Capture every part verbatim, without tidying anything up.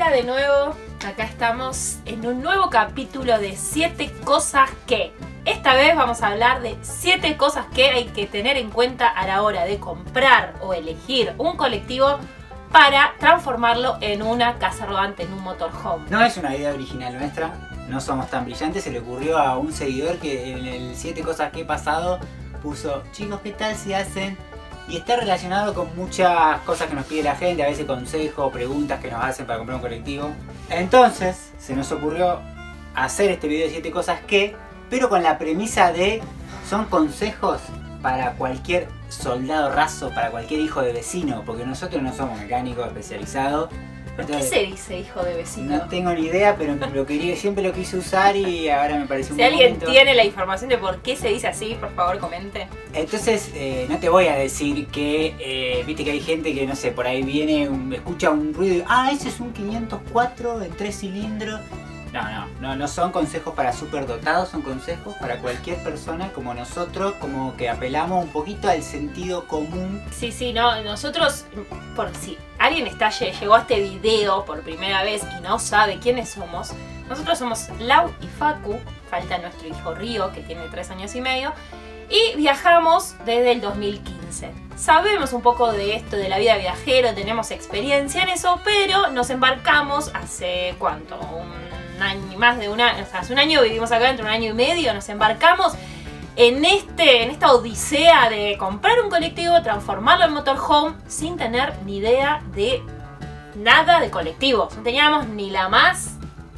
Hola de nuevo, acá estamos en un nuevo capítulo de siete cosas que. Esta vez vamos a hablar de siete cosas que hay que tener en cuenta a la hora de comprar o elegir un colectivo para transformarlo en una casa rodante, en un motorhome. No es una idea original nuestra, no somos tan brillantes, se le ocurrió a un seguidor que en el siete cosas que he pasado puso, chicos, ¿qué tal si hacen? Y está relacionado con muchas cosas que nos pide la gente, a veces consejos, preguntas que nos hacen para comprar un colectivo. Entonces se nos ocurrió hacer este video de siete cosas que, pero con la premisa de, son consejos para cualquier soldado raso, para cualquier hijo de vecino, porque nosotros no somos mecánicos especializados. ¿Por qué se dice hijo de vecino? No tengo ni idea, pero lo quería, siempre lo quise usar y ahora me pareció un Si alguien momento. tiene la información de por qué se dice así, por favor comente. Entonces, eh, no te voy a decir que, eh, viste que hay gente que, no sé, por ahí viene, un, escucha un ruido y, ah, ese es un quinientos cuatro en tres cilindros. No, no, no, no son consejos para superdotados, son consejos para cualquier persona como nosotros, como que apelamos un poquito al sentido común. Sí, sí, no, nosotros, por si alguien está, llegó a este video por primera vez y no sabe quiénes somos, nosotros somos Lau y Facu, falta nuestro hijo Río, que tiene tres años y medio, y viajamos desde el dos mil quince. Sabemos un poco de esto, de la vida viajero, tenemos experiencia en eso, pero nos embarcamos hace, ¿cuánto? Un año, más de un año, o sea, hace un año vivimos acá, entre un año y medio, nos embarcamos en, este, en esta odisea de comprar un colectivo, transformarlo en motorhome, sin tener ni idea de nada de colectivos. No teníamos ni la más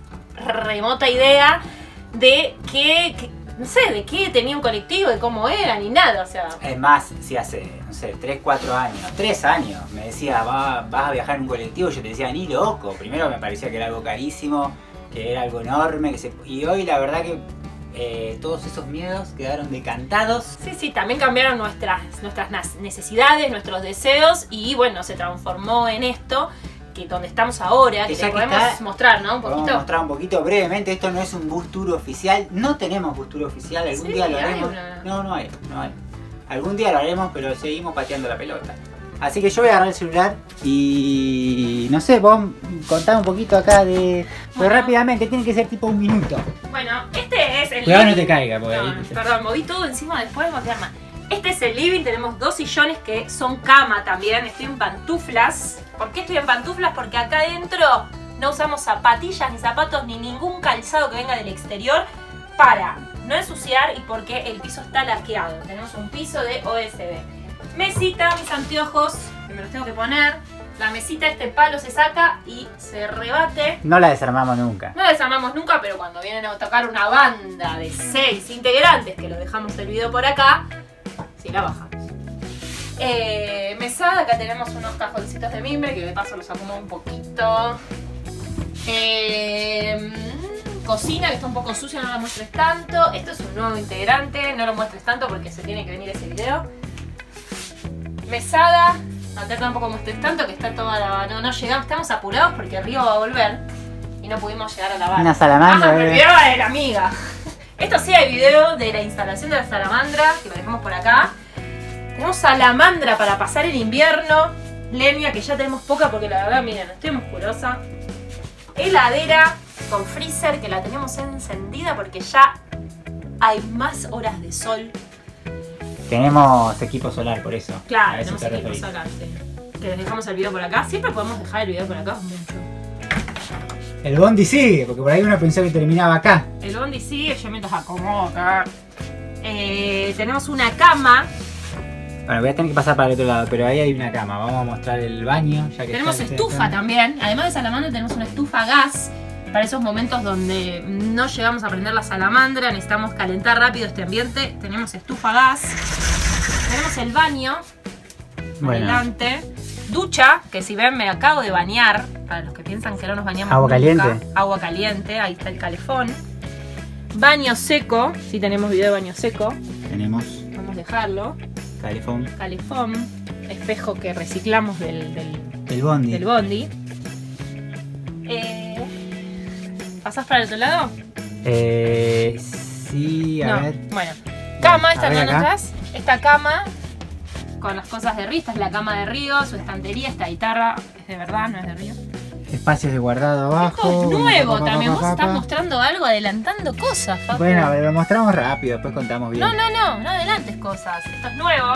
remota idea de qué, qué no sé, de qué tenía un colectivo, de cómo era, ni nada, o sea. Es más, si hace, no sé, tres, cuatro años, tres años, me decía, Va, vas a viajar en un colectivo, yo te decía, ni loco. Primero me parecía que era algo carísimo, que era algo enorme, que se... y hoy la verdad que eh, todos esos miedos quedaron decantados. Sí, sí, también cambiaron nuestras, nuestras necesidades, nuestros deseos, y bueno, se transformó en esto, que donde estamos ahora, que, que te podemos está, mostrar, ¿no? Un poquito. Vamos a mostrar un poquito brevemente. Esto no es un bus tour oficial, no tenemos bus tour oficial, algún sí, día lo haremos. Una... No, no hay, no hay. Algún día lo haremos, pero seguimos pateando la pelota. Así que yo voy a agarrar el celular y no sé, vos contá un poquito acá de... Pero bueno, rápidamente, tiene que ser tipo un minuto. Bueno, este es el... Cuidado no te caiga, porque no, ahí... Perdón, moví todo encima después de voltear más. Este es el living, tenemos dos sillones que son cama también. Estoy en pantuflas. ¿Por qué estoy en pantuflas? Porque acá adentro no usamos zapatillas, ni zapatos, ni ningún calzado que venga del exterior para no ensuciar y porque el piso está laqueado. Tenemos un piso de O S B. Mesita, mis anteojos, que me los tengo que poner. La mesita, este palo se saca y se rebate. No la desarmamos nunca. No la desarmamos nunca, pero cuando vienen a tocar una banda de seis integrantes, que lo dejamos el video por acá, sí la bajamos. Eh, mesada, acá tenemos unos cajoncitos de mimbre, que de paso los acomodo un poquito. Eh, cocina, que está un poco sucia, no la muestres tanto. Esto es un nuevo integrante, no lo muestres tanto porque se tiene que venir ese video. Mesada, acá tampoco muestres tanto, que está toda la... No, no llegamos, estamos apurados porque Río va a volver y no pudimos llegar a la banda. Una salamandra. Ah, me olvidaba de la amiga. Esto sí, hay video de la instalación de la salamandra, que lo dejamos por acá. Tenemos salamandra para pasar el invierno. Leña, que ya tenemos poca porque la verdad, miren, estoy musculosa. Heladera con freezer, que la tenemos encendida porque ya hay más horas de sol. Tenemos equipo solar, por eso. Claro, tenemos equipo solar, sí. Que les dejamos el video por acá. Siempre podemos dejar el video por acá mucho. El bondi sigue, porque por ahí uno pensó que terminaba acá. El bondi sigue, yo mientras acomodo acá. Eh, tenemos una cama. Bueno, voy a tener que pasar para el otro lado, pero ahí hay una cama. Vamos a mostrar el baño. Ya que tenemos estufa también. Además de salamandra tenemos una estufa a gas. Para esos momentos donde no llegamos a prender la salamandra, necesitamos calentar rápido este ambiente. Tenemos estufa a gas. Tenemos el baño. Bueno. Adelante. Ducha, que si ven me acabo de bañar. Para los que piensan que no nos bañamos Agua nunca. caliente. Agua caliente, ahí está el calefón. Baño seco, si tenemos video de baño seco. Tenemos. Vamos a dejarlo. Calefón. Calefón. Espejo que reciclamos del, del, del bondi. Del bondi. Eh, ¿Pasás para el otro lado? Eh, sí, a no. ver. Bueno, cama, esta no acá. atrás. Esta cama con las cosas de Río, esta es la cama de Río, su estantería, esta guitarra es de verdad, no es de Río. espacios de guardado abajo. Esto es nuevo Pa, pa, pa, también. pa, Vos pa, estás pa. mostrando algo, adelantando cosas, Facu. Bueno, lo mostramos rápido, después contamos bien. No, no, no, no adelantes cosas. Esto es nuevo.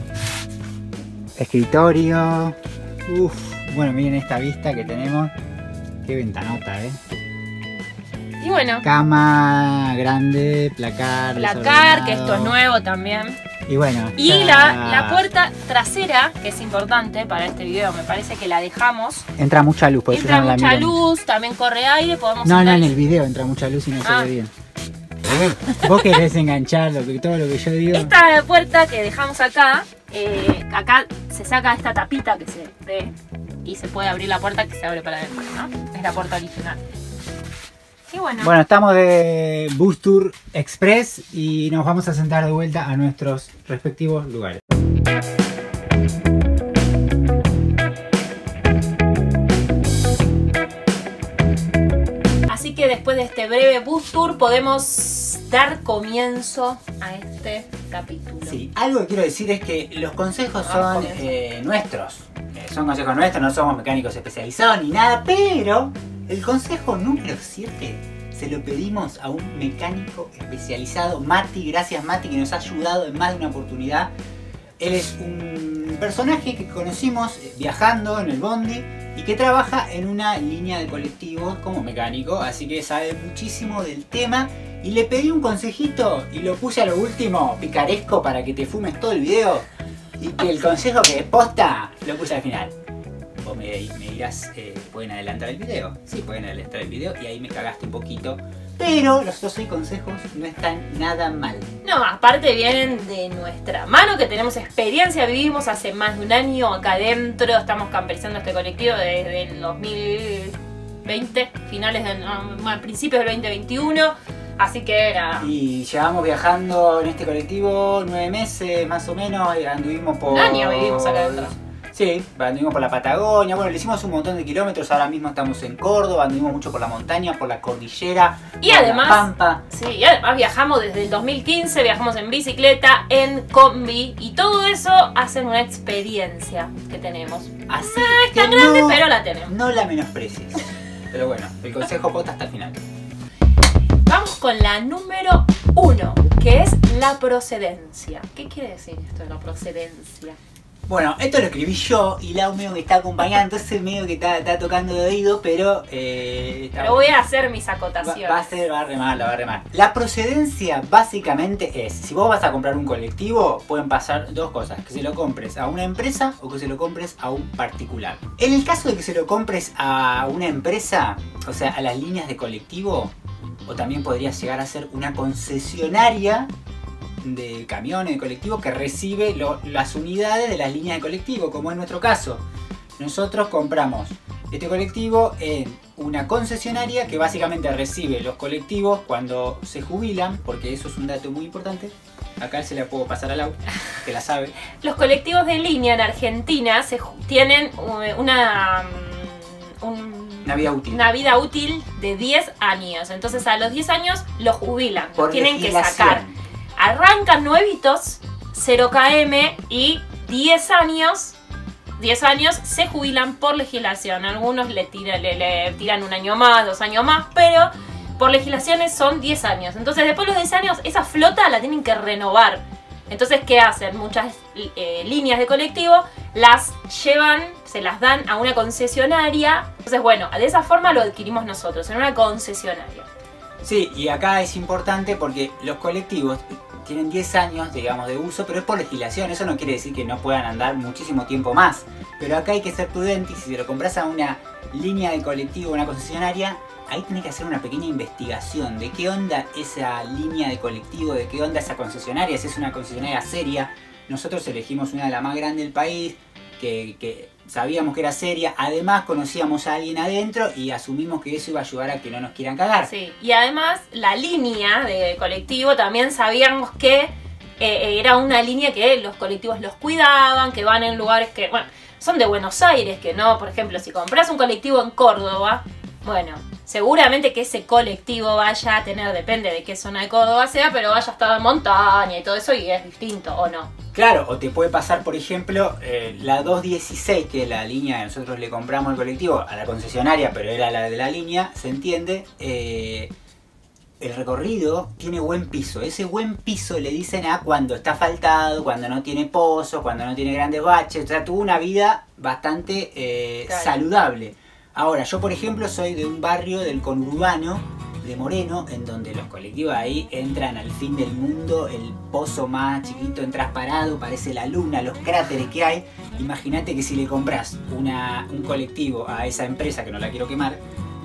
Escritorio. Uf, bueno, miren esta vista que tenemos. Qué ventanota, eh. Y bueno, Cama grande, placar, placar, que esto es desordenado. nuevo también. Y bueno. Y ya- la, la puerta trasera, que es importante para este video, me parece que la dejamos. Entra mucha luz, por eso Entra no la mucha miren. luz, también corre aire, podemos No, no, entrar en y- el video entra mucha luz y no Ah. se ve bien. Vos querés enganchar lo que, todo lo que yo digo. Esta puerta que dejamos acá, eh, acá se saca esta tapita que se ve y se puede abrir la puerta que se abre para adentro, ¿no? Es la puerta original. Y bueno, Bueno, estamos de Bus Tour Express y nos vamos a sentar de vuelta a nuestros respectivos lugares. así que después de este breve bus tour podemos dar comienzo a este capítulo. Sí, algo que quiero decir es que los consejos Ah, son comienzo. eh, nuestros. Eh, son consejos nuestros, no somos mecánicos especializados ni nada, pero el consejo número siete se lo pedimos a un mecánico especializado, Mati. Gracias, Mati, que nos ha ayudado en más de una oportunidad. Él es un personaje que conocimos eh, viajando en el bondi y que trabaja en una línea de colectivos como mecánico, así que sabe muchísimo del tema. Y le pedí un consejito y lo puse a lo último, picaresco, para que te fumes todo el video. Y que el consejo que es posta lo puse al final. Vos me, me dirás, eh, ¿pueden adelantar el video? Sí, pueden adelantar el video y ahí me cagaste un poquito. Pero los otros seis consejos no están nada mal. No, aparte vienen de nuestra mano, que tenemos experiencia, vivimos hace más de un año acá adentro, estamos camperizando este colectivo desde el dos mil veinte, finales del, no, al principios del veinte veintiuno, así que era Y llevamos viajando en este colectivo nueve meses más o menos, y anduvimos por... un año vivimos acá adentro. Sí, anduvimos por la Patagonia, bueno, le hicimos un montón de kilómetros, ahora mismo estamos en Córdoba, anduvimos mucho por la montaña, por la cordillera, Y por además- la Pampa. Sí, y además viajamos desde el dos mil quince, viajamos en bicicleta, en combi, y todo eso hacen una experiencia que tenemos. Así Es que tan grande, no, pero la tenemos. no la menosprecies. Pero bueno, el consejo posta hasta el final. Vamos con la número uno, que es la procedencia. ¿Qué quiere decir esto de la procedencia? Bueno, esto lo escribí yo y Lau medio que está acompañando, entonces medio que está, está tocando de oído, pero... Eh, está Pero voy bueno. a hacer mis Va, acotaciones. va a ser, va a remar, la va a remar. La procedencia básicamente es, si vos vas a comprar un colectivo, pueden pasar dos cosas, que se lo compres a una empresa o que se lo compres a un particular. En el caso de que se lo compres a una empresa, o sea, a las líneas de colectivo, o también podría llegar a ser una concesionaria de camiones, de colectivo, que recibe lo- las unidades de las líneas de colectivo, como en nuestro caso. Nosotros compramos este colectivo en una concesionaria que básicamente recibe los colectivos cuando se jubilan, porque eso es un dato muy importante. Acá se la puedo pasar a Lau, que la sabe. Los colectivos de línea en Argentina se ju- tienen eh, una, mm, un- Una vida útil. una vida útil de diez años. Entonces a los diez años los jubilan, Por los tienen que legislación. sacar. Arrancan nuevitos, cero kilómetros y diez años. diez años se jubilan por legislación. Algunos le, tira- le- le tiran un año más, dos años más, pero por legislaciones son diez años. Entonces después de los diez años esa flota la tienen que renovar. Entonces, ¿qué hacen? Muchas eh, líneas de colectivo las llevan, se las dan a una concesionaria. Entonces, bueno, de esa forma lo adquirimos nosotros, en una concesionaria. Sí, y acá es importante porque los colectivos tienen diez años, digamos, de uso, pero es por legislación. Eso no quiere decir que no puedan andar muchísimo tiempo más. Pero acá hay que ser prudente y si se lo compras a una línea de colectivo, una concesionaria, ahí tenés que hacer una pequeña investigación de qué onda esa línea de colectivo, de qué onda esa concesionaria, si es una concesionaria seria. Nosotros elegimos una de las más grandes del país, que, que sabíamos que era seria, además conocíamos a alguien adentro y asumimos que eso iba a ayudar a que no nos quieran cagar. Sí, y además la línea de colectivo también sabíamos que eh, era una línea que los colectivos los cuidaban, que van en lugares que, bueno, son de Buenos Aires, que no, por ejemplo, si compras un colectivo en Córdoba, bueno, seguramente que ese colectivo vaya a tener, depende de qué zona de Córdoba sea, pero vaya a estar en montaña y todo eso y es distinto, ¿o no? Claro, o te puede pasar, por ejemplo, eh, la doscientos dieciséis, que es la línea que nosotros le compramos el colectivo a la concesionaria, pero era la de la línea, se entiende. Eh, el recorrido tiene buen piso. Ese buen piso le dicen a cuando está asfaltado, cuando no tiene pozos, cuando no tiene grandes baches. O sea, tuvo una vida bastante eh, claro. saludable. Ahora, yo por ejemplo soy de un barrio del conurbano de Moreno, en donde los colectivos ahí entran al fin del mundo, el pozo más chiquito, entras parado, parece la luna, los cráteres que hay. Imagínate que si le compras una, un colectivo a esa empresa, que no la quiero quemar,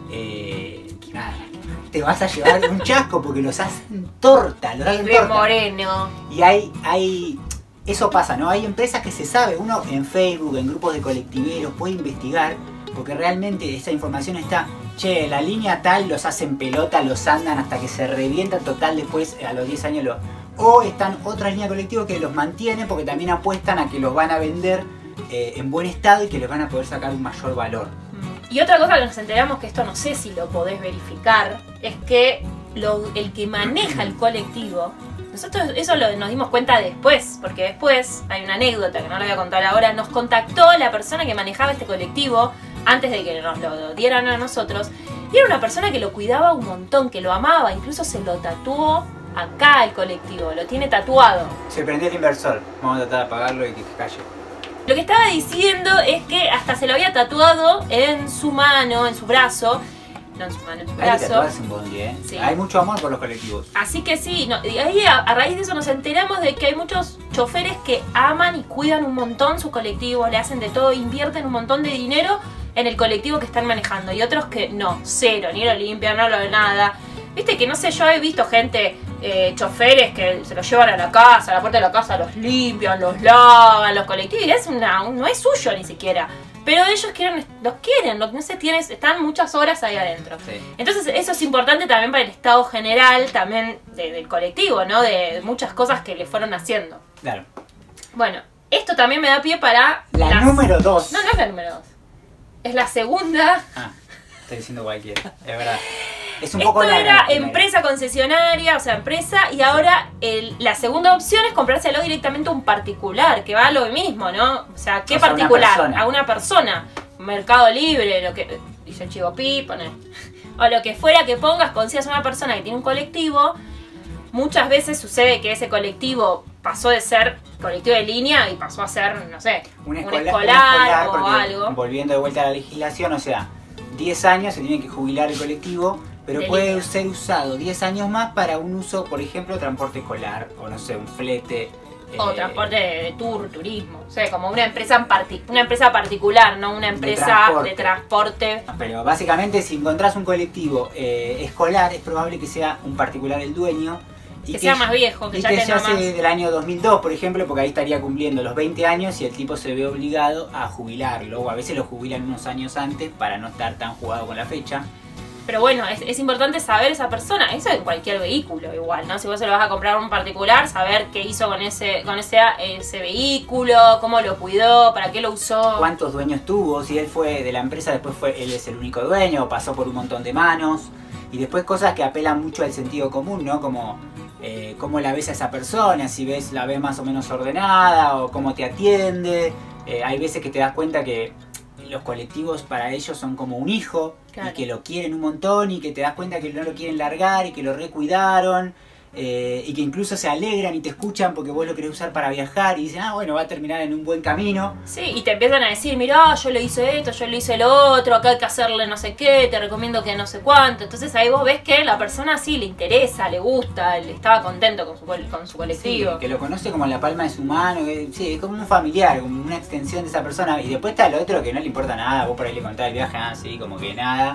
eh, nada, te vas a llevar un chasco porque los hacen torta, los hacen De torta. Moreno. Y hay, hay, eso pasa, ¿no? Hay empresas que se sabe, uno en Facebook, en grupos de colectiveros puede investigar, porque realmente esa información está, che, la línea tal los hacen pelota, los andan hasta que se revientan, total después a los diez años los... O están otras líneas de colectivos que los mantienen porque también apuestan a que los van a vender eh, en buen estado y que les van a poder sacar un mayor valor. Y otra cosa que nos enteramos, que esto no sé si lo podés verificar, es que lo, el que maneja el colectivo, nosotros eso lo, nos dimos cuenta después, porque después hay una anécdota que no la voy a contar ahora, nos contactó la persona que manejaba este colectivo antes de que nos lo dieran a nosotros, y era una persona que lo cuidaba un montón, que lo amaba, incluso se lo tatuó acá el colectivo, lo tiene tatuado. Se prendió el inversor, vamos a tratar de apagarlo y que se calle. Lo que estaba diciendo es que hasta se lo había tatuado en su mano, en su brazo. No en su mano, en su Hay que brazo. tatuarse un bondi, ¿eh? Sí. Hay mucho amor por los colectivos. Así que sí, no, y ahí a, a raíz de eso nos enteramos de que hay muchos choferes que aman y cuidan un montón sus colectivos, le hacen de todo, invierten un montón de dinero en el colectivo que están manejando. Y otros que no, cero, ni lo limpian, no lo nada. Viste que no sé, yo he visto gente, eh, choferes que se los llevan a la casa, a la puerta de la casa los limpian, los lavan, los colectivos, y es una, no es suyo ni siquiera. Pero ellos quieren, los quieren, los, no sé, tienes, están muchas horas ahí adentro. Sí. Entonces eso es importante también para el estado general, también de, del colectivo, ¿no? De, de muchas cosas que le fueron haciendo. Claro. Bueno, esto también me da pie para... La las... número dos. No, no es la número dos. Es la segunda. Ah, estoy diciendo cualquiera, es verdad. Es un Esto poco larga era la primera. empresa concesionaria, o sea, empresa, y ahora el, la segunda opción es comprárselo directamente a un particular, que va a lo mismo, ¿no? O sea, ¿qué O sea, una particular? persona. A una persona. Mercado Libre, lo que dice el Chivo Pi, pone. O lo que fuera que pongas, consigas una persona que tiene un colectivo. Muchas veces sucede que ese colectivo pasó de ser colectivo de línea y pasó a ser, no sé, Un un escolar, escolar, un escolar, o porque, algo. volviendo de vuelta a la legislación, o sea, diez años se tiene que jubilar el colectivo, pero De puede línea. ser usado diez años más para un uso, por ejemplo, transporte escolar, o no sé, un flete. O eh, transporte de, de tour, turismo. O sea, como una empresa, en parti una empresa particular, no una empresa transporte. de transporte. Pero básicamente si encontrás un colectivo eh, escolar, es probable que sea un particular el dueño. Y Que sea más viejo, que y ya que tenga se hace más. del año dos mil dos, por ejemplo, porque ahí estaría cumpliendo los veinte años y el tipo se ve obligado a jubilarlo. O a veces lo jubilan unos años antes para no estar tan jugado con la fecha. Pero bueno, es, es importante saber esa persona. Eso en cualquier vehículo igual, ¿no? Si vos se lo vas a comprar a un particular, saber qué hizo con ese con ese, ese vehículo, cómo lo cuidó, para qué lo usó. Cuántos dueños tuvo, si él fue de la empresa, después fue él es el único dueño, o pasó por un montón de manos. Y después cosas que apelan mucho al sentido común, ¿no? Como eh, cómo la ves a esa persona, si ves la ves más o menos ordenada, o cómo te atiende. Eh, hay veces que te das cuenta que los colectivos para ellos son como un hijo, Claro. y que lo quieren un montón, y que te das cuenta que no lo quieren largar, y que lo recuidaron, eh, y que incluso se alegran y te escuchan porque vos lo querés usar para viajar, y dicen, ah, bueno, va a terminar en un buen camino. Sí, y te empiezan a decir, mirá, yo le hice esto, yo le hice lo otro, acá hay que hacerle no sé qué, te recomiendo que no sé cuánto. Entonces ahí vos ves que la persona sí le interesa, le gusta, le estaba contento con su, col- con su colectivo. Sí, que lo conoce como la palma de su mano, que, sí, es como un familiar, como una extensión de esa persona. Y después está el otro que no le importa nada, vos por ahí le contás el viaje, así como que nada.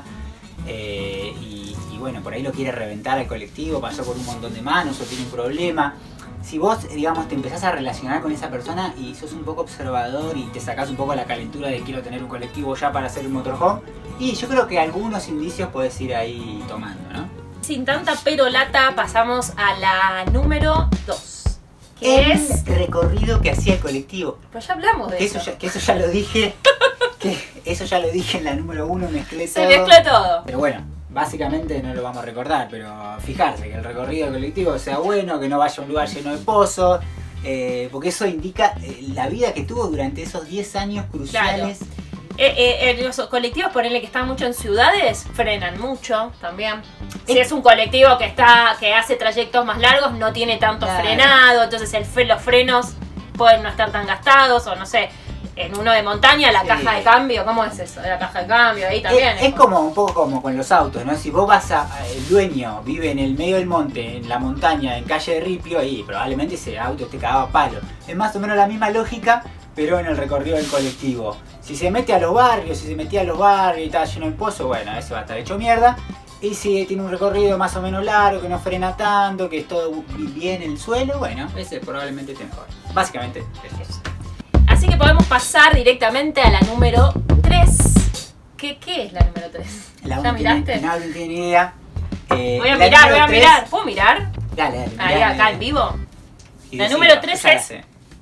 Eh, y, y bueno, por ahí lo quiere reventar al colectivo, pasó por un montón de manos o tiene un problema. Si vos, digamos, te empezás a relacionar con esa persona y sos un poco observador y te sacás un poco la calentura de quiero tener un colectivo ya para hacer un motorhome, y yo creo que algunos indicios podés ir ahí tomando, ¿no? Sin tanta perolata, pasamos a la número dos. Que El es... recorrido que hacía el colectivo. Pero ya hablamos de Que eso. eso, ya, que eso ya lo dije. Que eso ya lo dije en la número uno, mezclé Se todo. mezcla todo. Pero bueno, básicamente no lo vamos a recordar, pero fijarse que el recorrido colectivo sea bueno, que no vaya a un lugar lleno de pozos, eh, porque eso indica eh, la vida que tuvo durante esos diez años cruciales. Claro. Eh, eh, los colectivos, ponele que están mucho en ciudades, frenan mucho también. Si es un colectivo que está que hace trayectos más largos, no tiene tanto Claro. frenado, entonces el fre- los frenos pueden no estar tan gastados, o no sé, en uno de montaña, la Sí. caja de cambio, ¿cómo es eso? La caja de cambio, ahí también. Es, es como un poco como con los autos, ¿no? Si vos vas a. El dueño vive en el medio del monte, en la montaña, en calle de Ripio, y probablemente ese auto esté cagado a palo. Es más o menos la misma lógica, pero en el recorrido del colectivo. Si se mete a los barrios, si se metía a los barrios y está lleno de pozo, bueno, eso va a estar hecho mierda. Y si tiene un recorrido más o menos largo, que no frena tanto, que es todo bien el suelo, bueno, ese probablemente esté mejor. Básicamente es eso. Así que podemos pasar directamente a la número tres. ¿Qué, qué es la número tres? La ¿Ya uno tiene- miraste? No, no tiene ni idea. Eh, Voy a la mirar, número voy a tres- mirar. ¿Puedo mirar? Dale, dale. Ahí, mirá, acá eh, en vivo. y La decilo, número tres esa la es- sé.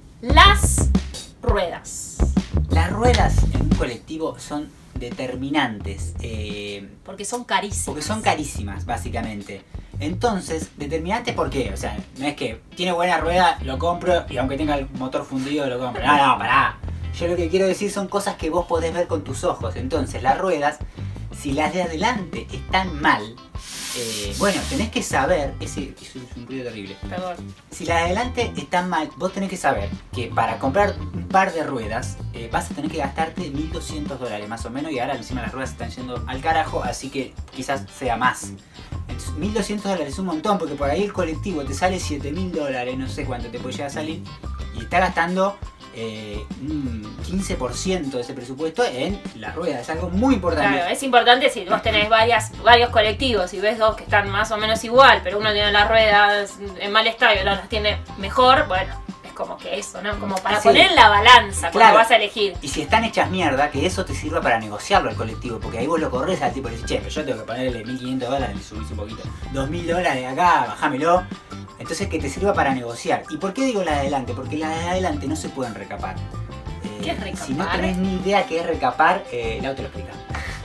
Las ruedas. Las ruedas en un colectivo son determinantes. eh, Porque son carísimas. Porque son carísimas, básicamente. Entonces, determinantes ¿por qué? O sea, no es que tiene buena rueda, lo compro y aunque tenga el motor fundido lo compro. No, no, pará. Yo lo que quiero decir son cosas que vos podés ver con tus ojos. Entonces, las ruedas, si las de adelante están mal, eh, bueno, tenés que saber, ese, eso es un ruido terrible. Perdón. Si las de adelante están mal, vos tenés que saber que para comprar un par de ruedas eh, vas a tener que gastarte mil doscientos dólares más o menos, y ahora encima las ruedas están yendo al carajo, así que quizás sea más. Entonces, mil doscientos dólares es un montón, porque por ahí el colectivo te sale siete mil dólares, no sé cuánto te puede llegar a salir, y está gastando eh, un quince por ciento de ese presupuesto en las ruedas. Es algo muy importante. Claro, es importante si vos tenés varias, varios colectivos y ves dos que están más o menos igual, pero uno tiene las ruedas en mal estado y otro las tiene mejor, bueno, es como que eso, ¿no? Como para Sí. poner en la balanza cuando Claro. vas a elegir. Y si están hechas mierda, que eso te sirva para negociarlo al colectivo, porque ahí vos lo corres al tipo y le decís, che, pero yo tengo que ponerle mil quinientos dólares, le subís un poquito, dos mil dólares acá, bajámelo. Entonces que te sirva para negociar. ¿Y por qué digo la de adelante? Porque las de adelante no se pueden recapar. Eh, ¿Qué es recapar? Si no tenés ni idea qué es recapar, eh, el auto lo explica.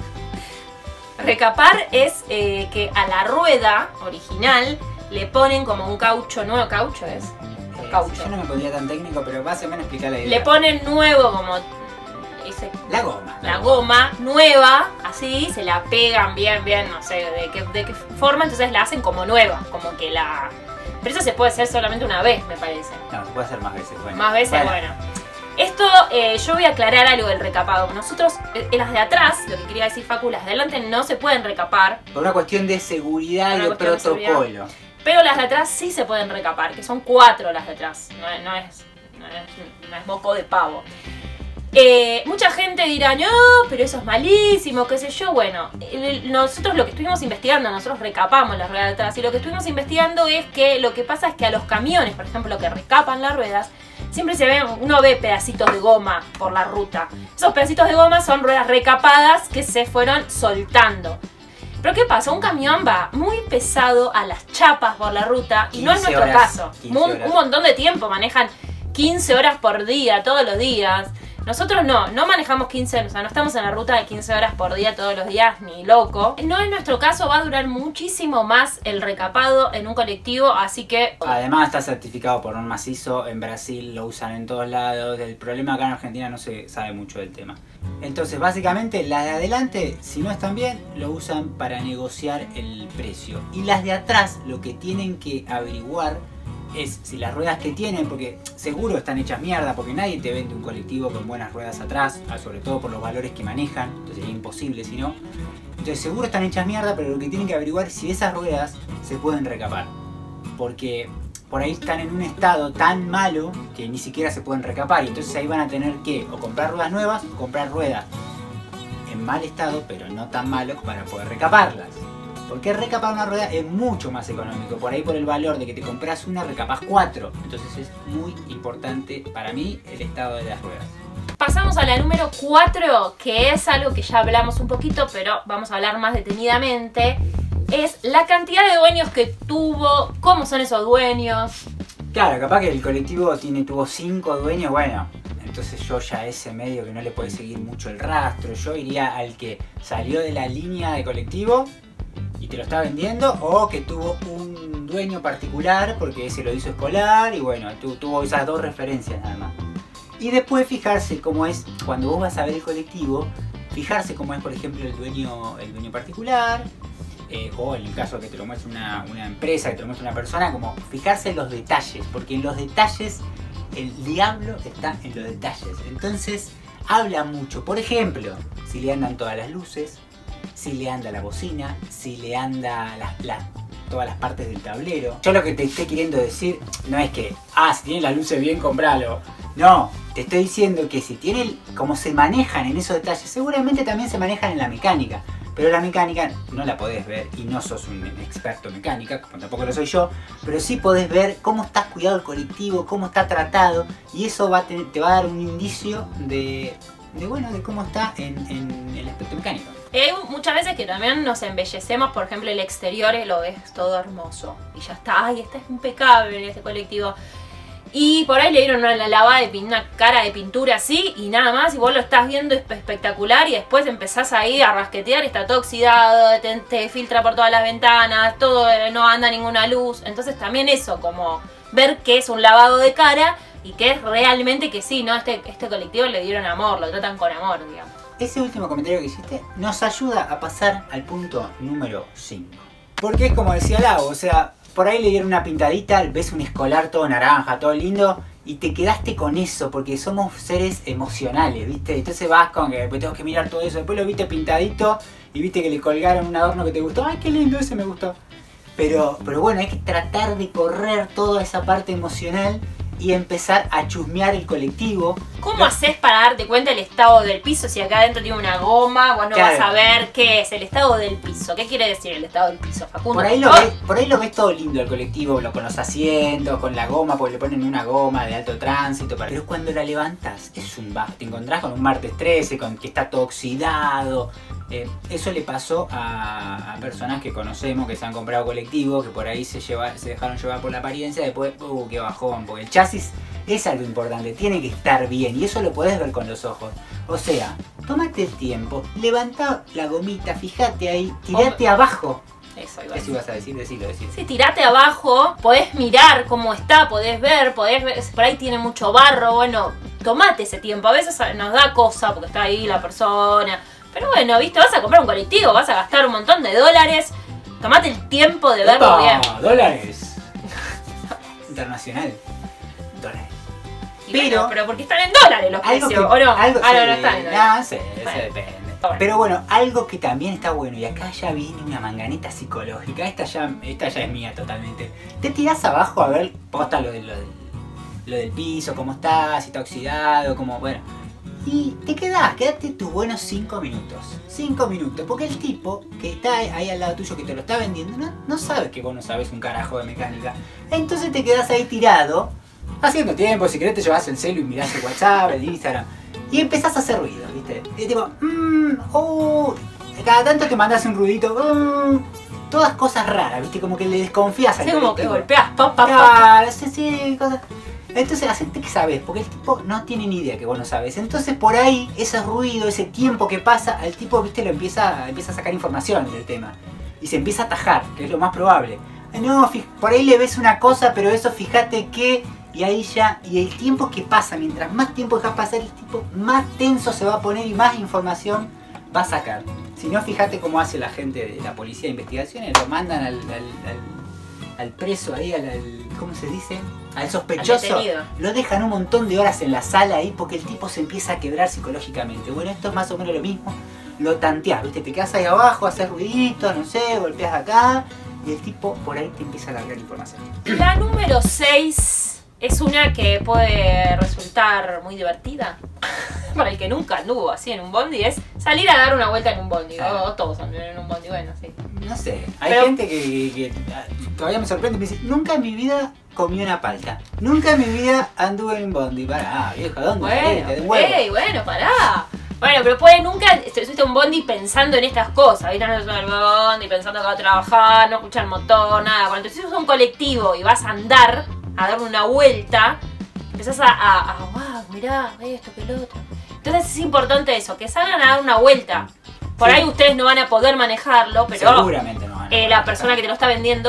Recapar es eh, que a la rueda original le ponen como un caucho, nuevo caucho es. Eh, Caucho. Yo no me pondría tan técnico, pero más o menos explicar la idea. Le ponen nuevo como ese, La goma. la goma nueva, así, se la pegan bien, bien, no sé de qué, de qué forma, entonces la hacen como nueva, como que la... Pero eso se puede hacer solamente una vez, me parece. No, se puede hacer más veces. Bueno. Más veces, bueno. Esto, eh, yo voy a aclarar algo del recapado. Nosotros, eh, las de atrás, lo que quería decir Facu, las de adelante no se pueden recapar, Por una cuestión de seguridad Por y una de cuestión de protocolo. pero las de atrás sí se pueden recapar, que son cuatro las de atrás, no, es- no, es, no, es, no es moco de pavo. Eh, mucha gente dirá, no, pero eso es malísimo, qué sé yo. Bueno, el- nosotros lo que estuvimos investigando, nosotros recapamos las ruedas de atrás, y lo que estuvimos investigando es que lo que pasa es que a los camiones, por ejemplo, que recapan las ruedas, siempre se ven, uno ve pedacitos de goma por la ruta. Esos pedacitos de goma son ruedas recapadas que se fueron soltando. Pero ¿qué pasa? Un camión va muy pesado a las chapas por la ruta, y no es quince nuestro horas, caso. quince Un, horas. un montón de tiempo, manejan quince horas por día, todos los días. Nosotros no, no manejamos quince, o sea, no estamos en la ruta de quince horas por día todos los días, ni loco. No es nuestro caso, va a durar muchísimo más el recapado en un colectivo, así que... Además está certificado por un macizo, en Brasil lo usan en todos lados. El problema acá en Argentina no se sabe mucho del tema. Entonces básicamente las de adelante, si no están bien, lo usan para negociar el precio. Y las de atrás lo que tienen que averiguar es si las ruedas que tienen, porque seguro están hechas mierda, porque nadie te vende un colectivo con buenas ruedas atrás, sobre todo por los valores que manejan, entonces sería imposible si no. Entonces seguro están hechas mierda, pero lo que tienen que averiguar es si esas ruedas se pueden recapar. Porque por ahí están en un estado tan malo que ni siquiera se pueden recapar, y entonces ahí van a tener que o comprar ruedas nuevas o comprar ruedas en mal estado, pero no tan malos para poder recaparlas. Porque recapar una rueda es mucho más económico. Por ahí por el valor de que te compras una, recapás cuatro. Entonces es muy importante para mí el estado de las ruedas. Pasamos a la número cuatro, que es algo que ya hablamos un poquito, pero vamos a hablar más detenidamente. Es la cantidad de dueños que tuvo, cómo son esos dueños. Claro, capaz que el colectivo tiene, tuvo cinco dueños, bueno, entonces yo ya ese medio que no le puede seguir mucho el rastro. Yo iría al que salió de la línea de colectivo y te lo está vendiendo, o que tuvo un dueño particular, porque ese lo hizo escolar, y bueno, tu, tuvo esas dos referencias nada más. Y después fijarse cómo es, cuando vos vas a ver el colectivo, fijarse cómo es, por ejemplo, el dueño, el dueño particular, eh, o en el caso de que te lo muestre una, una empresa, que te lo muestre una persona, como fijarse en los detalles, porque en los detalles el diablo está en los detalles. Entonces habla mucho. Por ejemplo, si le andan todas las luces, si le anda la bocina, si le anda las, las, todas las partes del tablero. Yo lo que te estoy queriendo decir no es que, ah, si tiene las luces bien, compralo. No, te estoy diciendo que si tiene, como se manejan en esos detalles, seguramente también se manejan en la mecánica. Pero la mecánica no la podés ver y no sos un experto en mecánica, como tampoco lo soy yo, pero sí podés ver cómo está cuidado el colectivo, cómo está tratado, y eso va a tener, te va a dar un indicio de, de, bueno, de cómo está en, en el aspecto mecánico. Hay muchas veces que también nos embellecemos, por ejemplo, el exterior lo ves todo hermoso y ya está, ay, está impecable este colectivo. Y por ahí le dieron una lavada de una cara de pintura así y nada más, y vos lo estás viendo espectacular, y después empezás ahí a rasquetear, está todo oxidado, te, te filtra por todas las ventanas, todo, no anda ninguna luz. Entonces también eso, como ver que es un lavado de cara y que es realmente que sí, ¿no? Este, este colectivo le dieron amor, lo tratan con amor, digamos. Ese último comentario que hiciste nos ayuda a pasar al punto número cinco. Porque es como decía Lau, o sea, por ahí le dieron una pintadita, ves un escolar todo naranja, todo lindo, y te quedaste con eso, porque somos seres emocionales, ¿viste? Entonces vas con que después tengo que mirar todo eso, después lo viste pintadito y viste que le colgaron un adorno que te gustó, ¡ay, qué lindo, ese me gustó! Pero, pero bueno, hay que tratar de correr toda esa parte emocional y empezar a chusmear el colectivo. ¿Cómo haces para darte cuenta del estado del piso? Si acá adentro tiene una goma, vos no claro. vas a ver qué es el estado del piso. ¿Qué quiere decir el estado del piso, Facundo? Por ahí, lo ves, por ahí lo ves todo lindo el colectivo, lo, con los asientos, con la goma, porque le ponen una goma de alto tránsito. Para... Pero cuando la levantas, es un bajo. Te encontrás con un martes trece, con que está todo oxidado. Eh, eso le pasó a, a personas que conocemos, que se han comprado colectivos, que por ahí se, lleva, se dejaron llevar por la apariencia, después, uh, qué bajón, porque el chasis es algo importante, tiene que estar bien, y eso lo podés ver con los ojos. O sea, tómate el tiempo, levantá la gomita, fíjate ahí, tirate oh, abajo. Eso, igual. Eso ibas a decir, decilo, decilo. Sí, tirate abajo, podés mirar cómo está, podés ver, podés ver, por ahí tiene mucho barro, bueno, tomate ese tiempo, a veces nos da cosa porque está ahí la persona. Pero bueno, viste, vas a comprar un colectivo, vas a gastar un montón de dólares. Tomate el tiempo de verlo ¡Epa! bien. Dólares. Internacional. Dólares. Y pero, bueno, pero porque están en dólares los precios, que, ¿o no? Algo, ah, no, sí, no están en dólares. No, sí, bueno. eso depende. Bueno. Pero bueno, algo que también está bueno, y acá ya viene una manganeta psicológica. Esta ya, esta ya es mía totalmente. Te tirás abajo a ver, posta lo, de, lo, del, lo del piso, cómo está, si está oxidado, cómo, bueno. Y te quedás, quédate tus buenos cinco minutos. cinco minutos, porque el tipo que está ahí al lado tuyo, que te lo está vendiendo, no, no sabe que vos no sabes un carajo de mecánica. Entonces te quedás ahí tirado, haciendo tiempo. Si querés te llevas el celu y mirás el WhatsApp, el Instagram, y empezás a hacer ruido, ¿viste? Y tipo, mmm, oh, cada tanto te mandás un ruidito, mmm, todas cosas raras, ¿viste? Como que le desconfías al sí, como que colectivo. golpeas, pop, pop, claro, pop. Sí, sí, cosas. Entonces, hacete que sabes, porque el tipo no tiene ni idea que vos no sabes. Entonces, por ahí, ese ruido, ese tiempo que pasa, al tipo, viste, lo empieza, empieza a sacar información del tema. Y se empieza a atajar, que es lo más probable. No, por ahí le ves una cosa, pero eso fíjate que... Y ahí ya, y el tiempo que pasa, mientras más tiempo dejas pasar, el tipo más tenso se va a poner y más información va a sacar. Si no, fíjate cómo hace la gente de la policía de investigaciones, lo mandan al... al, al al preso ahí, al, al, ¿cómo se dice? Al sospechoso, al lo dejan un montón de horas en la sala ahí porque el tipo se empieza a quebrar psicológicamente. Bueno, esto es más o menos lo mismo, lo tanteás, ¿viste? Te quedas ahí abajo, haces ruiditos, no sé, golpeas acá y el tipo por ahí te empieza a largar información. La número seis es una que puede resultar muy divertida. Para el que nunca anduvo así en un bondi, es salir a dar una vuelta en un bondi. Ah. O todos anduvieron en un bondi, bueno, sí. No sé, hay Pero... gente que, que, que todavía me sorprende y me dice, nunca en mi vida comí una palta. Nunca en mi vida anduve en un bondi. Pará, viejo, ¿dónde? Bueno, ey, bueno, pará. Bueno, pero puede nunca subiste a un bondi pensando en estas cosas. Ahorita no subes al bondi pensando que va a trabajar, no escuchar el motor, nada. Cuando te subes a un colectivo y vas a andar, a dar una vuelta, empezás a, a, a wow, mirá, esto, que lo otro. Entonces es importante eso, que salgan a dar una vuelta. Por sí. Ahí ustedes no van a poder manejarlo, pero seguramente no van a eh, la persona que te lo está vendiendo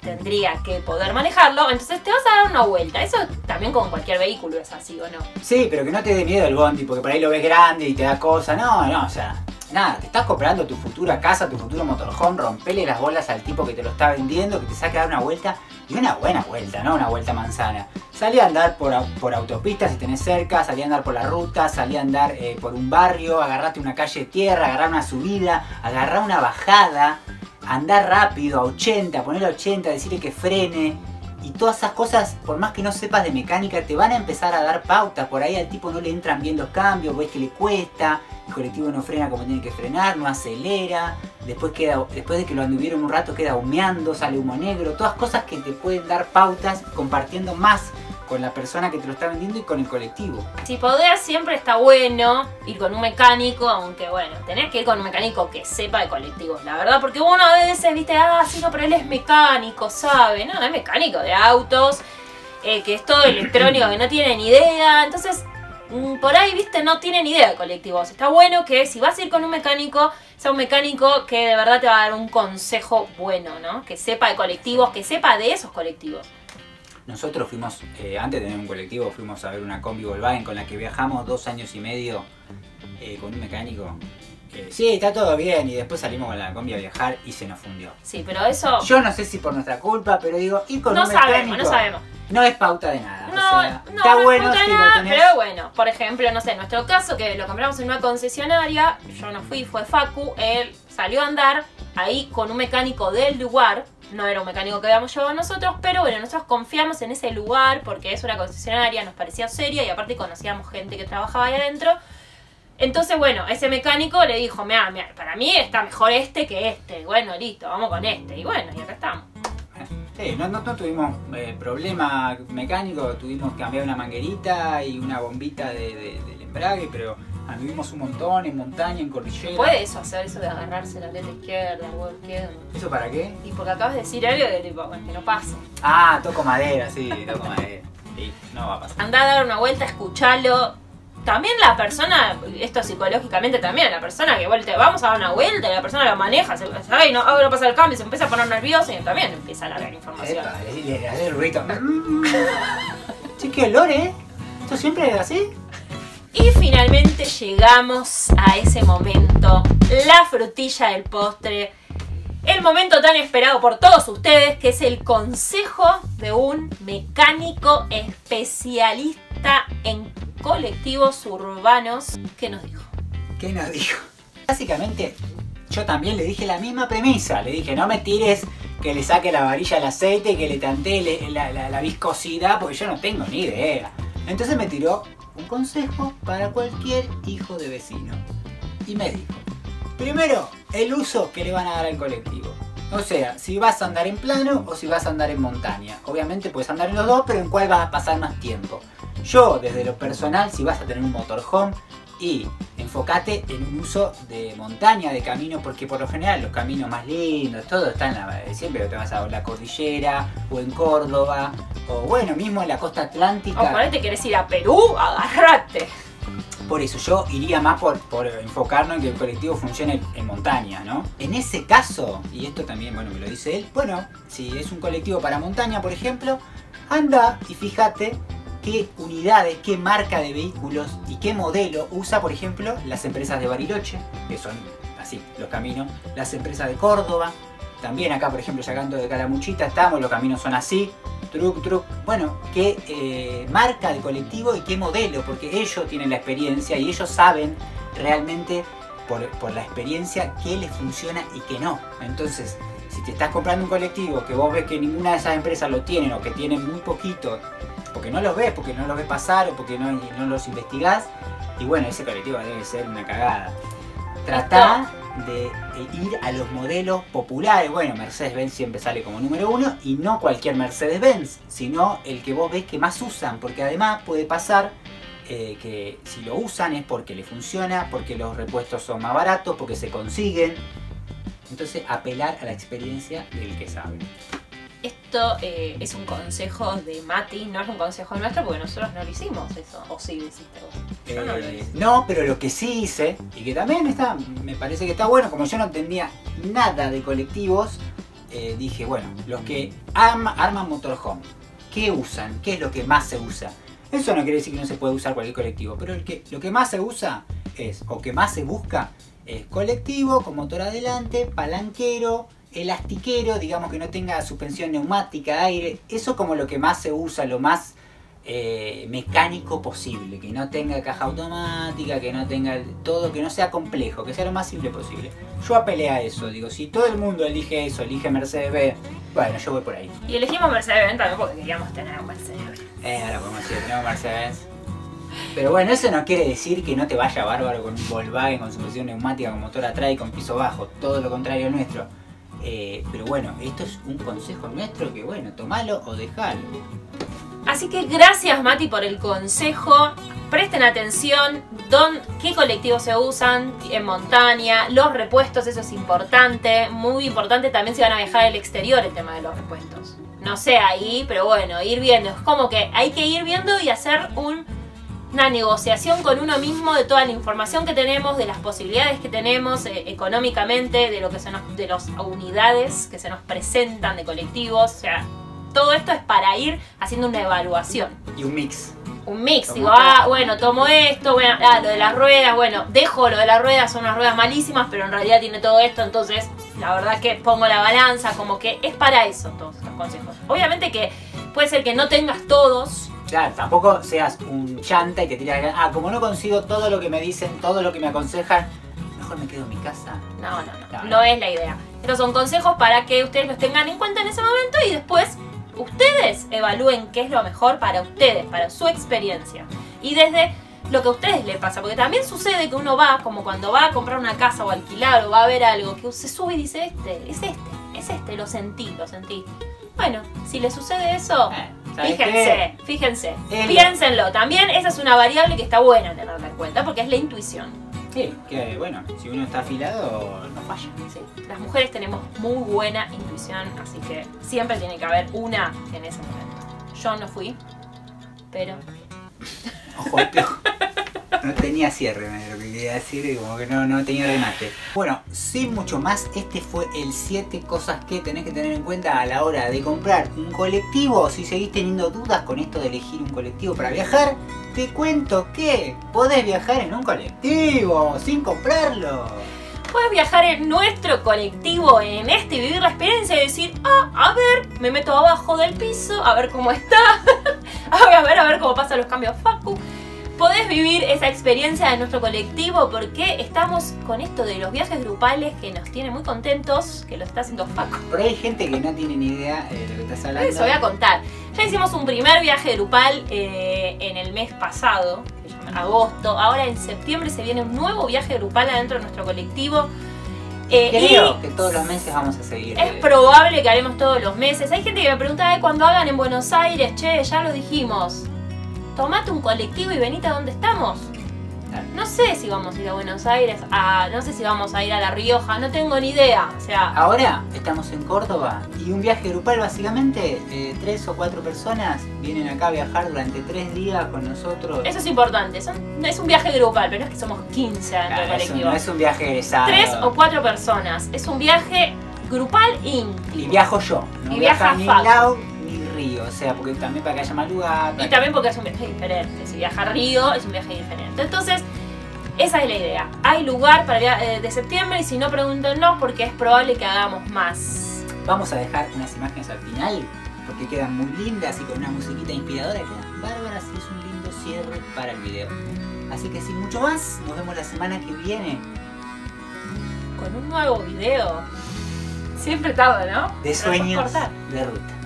tendría que poder manejarlo, entonces te vas a dar una vuelta. Eso también con cualquier vehículo es así, ¿o no? Sí, pero que no te dé miedo el bondi, porque por ahí lo ves grande y te da cosa. No, no, o sea, nada, te estás comprando tu futura casa, tu futuro motorhome, rompele las bolas al tipo que te lo está vendiendo, que te saque a dar una vuelta, y una buena vuelta, no una vuelta manzana. Salí a andar por, por autopistas si tenés cerca, salí a andar por la ruta, salí a andar eh, por un barrio, agarrate una calle de tierra, agarrar una subida, agarrar una bajada, andar rápido a ochenta, ponerle a ochenta, decirle que frene. Y todas esas cosas, por más que no sepas de mecánica, te van a empezar a dar pautas. Por ahí al tipo no le entran bien los cambios, ves que le cuesta, el colectivo no frena como tiene que frenar, no acelera, después, queda, después de que lo anduvieron un rato queda humeando, sale humo negro. Todas cosas que te pueden dar pautas compartiendo más con la persona que te lo está vendiendo y con el colectivo. Si podés, siempre está bueno ir con un mecánico, aunque bueno, tenés que ir con un mecánico que sepa de colectivos, la verdad, porque uno a veces, viste, ah, sí, no, pero él es mecánico, sabe, no, es mecánico de autos, eh, que es todo electrónico, que no tiene ni idea, entonces, mmm, por ahí, viste, no tiene ni idea de colectivos. Está bueno que si vas a ir con un mecánico, sea un mecánico que de verdad te va a dar un consejo bueno, ¿no? Que sepa de colectivos, que sepa de esos colectivos. Nosotros fuimos, eh, antes de tener un colectivo, fuimos a ver una combi Volkswagen con la que viajamos dos años y medio eh, con un mecánico. Eh, sí, está todo bien, y después salimos con la combi a viajar y se nos fundió. Sí, pero eso... Yo no sé si por nuestra culpa, pero digo, ir con no un mecánico... No sabemos, no sabemos. No es pauta de nada. No, o sea, no, está no bueno es pauta de si nada, lo tenés... pero bueno, por ejemplo, no sé, en nuestro caso, que lo compramos en una concesionaria, yo no fui, fue Facu, él salió a andar ahí con un mecánico del lugar. No era un mecánico que habíamos llevado nosotros, pero bueno, nosotros confiamos en ese lugar porque es una concesionaria, nos parecía seria y aparte conocíamos gente que trabajaba ahí adentro. Entonces, bueno, ese mecánico le dijo, mira, mira, para mí está mejor este que este. Bueno, listo, vamos con este. Y bueno, y acá estamos. Sí, no, no, no tuvimos eh, problema mecánico, tuvimos que cambiar una manguerita y una bombita de, de, del embrague, pero anduvimos un montón en montaña, en cordillera. ¿Puede eso hacer eso de agarrarse la aleta izquierda, el huevo izquierdo? ¿Eso para qué? Y porque acabas de decir algo de tipo, que no pasa. Ah, toco madera, sí, toco madera. Sí, no va a pasar. Andá a dar una vuelta, escuchalo. También la persona, esto psicológicamente también, la persona que vuelve, vamos a dar una vuelta y la persona lo maneja, se, ay, no, ahora pasa el cambio, se empieza a poner nervioso y también empieza a largar información. Epa, le, le, le hace el ruido. Sí, qué olor, ¿eh? ¿Esto siempre es así? Y finalmente llegamos a ese momento, la frutilla del postre, el momento tan esperado por todos ustedes, que es el consejo de un mecánico especialista en colectivos urbanos. ¿Qué nos dijo? ¿Qué nos dijo? Básicamente, yo también le dije la misma premisa. Le dije, no me tires que le saque la varilla al aceite, que le tantee la, la, la viscosidad, porque yo no tengo ni idea. Entonces me tiró un consejo para cualquier hijo de vecino. Y me dijo, primero, el uso que le van a dar al colectivo. O sea, si vas a andar en plano o si vas a andar en montaña. Obviamente puedes andar en los dos, pero en cuál vas a pasar más tiempo. Yo, desde lo personal, si vas a tener un motorhome, y enfócate en un uso de montaña, de camino, porque por lo general los caminos más lindos, todo está en la... Siempre te vas a la cordillera, o en Córdoba, o bueno, mismo en la costa atlántica. O por ahí te querés ir a Perú, agarrate. Por eso yo iría más por, por enfocarnos en que el colectivo funcione en montaña, ¿no? En ese caso, y esto también, bueno, me lo dice él, bueno, si es un colectivo para montaña, por ejemplo, anda y fíjate qué unidades, qué marca de vehículos y qué modelo usa, por ejemplo, las empresas de Bariloche, que son así, los caminos, las empresas de Córdoba, también acá, por ejemplo, llegando de Calamuchita estamos, los caminos son así, truc, truc, bueno, qué eh, marca de colectivo y qué modelo, porque ellos tienen la experiencia y ellos saben realmente por, por la experiencia qué les funciona y qué no. Entonces, si te estás comprando un colectivo que vos ves que ninguna de esas empresas lo tienen o que tienen muy poquito, porque no los ves, porque no los ves pasar o porque no, no los investigás, y bueno, ese colectivo debe ser una cagada. Tratá de ir a los modelos populares. Bueno, Mercedes-Benz siempre sale como número uno, y no cualquier Mercedes-Benz, sino el que vos ves que más usan, porque además puede pasar eh, que si lo usan es porque le funciona, porque los repuestos son más baratos, porque se consiguen. Entonces, apelar a la experiencia del que sabe. Esto eh, es un consejo de Mati, no es un consejo nuestro porque nosotros no lo hicimos eso. ¿O sí lo hiciste vos? Yo Eh, no lo hice. no, pero lo que sí hice, y que también está, me parece que está bueno, como yo no entendía nada de colectivos, eh, dije, bueno, los que arma, arman motorhome, ¿qué usan? ¿Qué es lo que más se usa? Eso no quiere decir que no se puede usar cualquier colectivo, pero el que, lo que más se usa es, o que más se busca, es colectivo con motor adelante, palanquero, elastiquero, digamos que no tenga suspensión neumática, aire. Eso como lo que más se usa, lo más eh, mecánico posible, que no tenga caja automática, que no tenga todo, que no sea complejo, que sea lo más simple posible. Yo apelé a eso, digo, si todo el mundo elige eso, elige Mercedes-Benz, bueno, yo voy por ahí. Y elegimos Mercedes-Benz también porque queríamos tener un Mercedes-Benz. Eh, ahora podemos decir, tenemos Mercedes-Benz. Pero bueno, eso no quiere decir que no te vaya bárbaro con un Volkswagen, con suspensión neumática, con motor atrás y con piso bajo, todo lo contrario al nuestro. Eh, pero bueno, esto es un consejo nuestro que bueno, tomalo o dejalo. Así que gracias Mati por el consejo. Presten atención don, qué colectivos se usan en montaña, los repuestos, eso es importante. Muy importante también si van a viajar al exterior el tema de los repuestos. No sé ahí, pero bueno, ir viendo. Es como que hay que ir viendo y hacer un, una negociación con uno mismo de toda la información que tenemos, de las posibilidades que tenemos eh, económicamente, de lo que se nos, de las unidades que se nos presentan de colectivos. O sea, todo esto es para ir haciendo una evaluación. Y un mix. Un mix, digo, ah, bueno, tomo esto, bueno, ah, lo de las ruedas, bueno, dejo lo de las ruedas, son unas ruedas malísimas, pero en realidad tiene todo esto, entonces la verdad que pongo la balanza, como que es para eso todos estos consejos. Obviamente que puede ser que no tengas todos. Claro, tampoco seas un chanta y te tiras, ah, como no consigo todo lo que me dicen, todo lo que me aconsejan, mejor me quedo en mi casa. No, no, no, no, no es la idea. Estos son consejos para que ustedes los tengan en cuenta en ese momento y después ustedes evalúen qué es lo mejor para ustedes, para su experiencia. Y desde lo que a ustedes les pasa, porque también sucede que uno va, como cuando va a comprar una casa o alquilar o va a ver algo, que se sube y dice, este, es este, es este, lo sentí, lo sentí. Bueno, si les sucede eso, eh, fíjense, qué? fíjense, El... piénsenlo. También esa es una variable que está buena tenerla en cuenta, porque es la intuición. Sí, que bueno, si uno está afilado, no falla. Sí, las mujeres tenemos muy buena intuición, así que siempre tiene que haber una en ese momento. Yo no fui, pero... Ojo, ojo. No tenía cierre, lo que quería decir, y como que no, no tenía remate. Bueno, sin mucho más, este fue el siete cosas que tenés que tener en cuenta a la hora de comprar un colectivo. Si seguís teniendo dudas con esto de elegir un colectivo para viajar, te cuento que podés viajar en un colectivo sin comprarlo. Puedes viajar en nuestro colectivo, en este, vivir la experiencia y decir, ah, a ver, me meto abajo del piso, a ver cómo está, a ver, a ver cómo pasan los cambios Facu. Podés vivir esa experiencia de nuestro colectivo porque estamos con esto de los viajes grupales que nos tiene muy contentos, que lo está haciendo Facu. Pero hay gente que no tiene ni idea de lo que estás hablando. Eso voy a contar. Ya hicimos un primer viaje grupal eh, en el mes pasado, que se llama agosto. Ahora en septiembre se viene un nuevo viaje grupal adentro de nuestro colectivo. Eh, Creo y que todos los meses vamos a seguir. Es probable que haremos todos los meses. Hay gente que me pregunta, cuando hagan en Buenos Aires, che, ya lo dijimos. Tomate un colectivo y venite a donde estamos. No sé si vamos a ir a Buenos Aires, a, no sé si vamos a ir a La Rioja, no tengo ni idea. O sea, ahora estamos en Córdoba y un viaje grupal básicamente, eh, tres o cuatro personas vienen acá a viajar durante tres días con nosotros. Eso es importante, son, es un viaje grupal, pero no es que somos quince dentro Claro, del colectivo. No es un viaje egresado. Tres o cuatro personas, es un viaje grupal íntimo. Y viajo yo, no y viaja viaja ni Facu. Lau ni Río, o sea, porque también para que haya más lugar. Y también porque es un viaje diferente. Si viaja a Río, es un viaje diferente. Entonces, esa es la idea. Hay lugar para el viaje de septiembre y si no, pregúntenos porque es probable que hagamos más. Vamos a dejar unas imágenes al final porque quedan muy lindas y con una musiquita inspiradora quedan bárbaras y es un lindo cierre para el video. Así que sin mucho más, nos vemos la semana que viene. Con un nuevo video. Siempre tarda, ¿no? De sueños de ruta.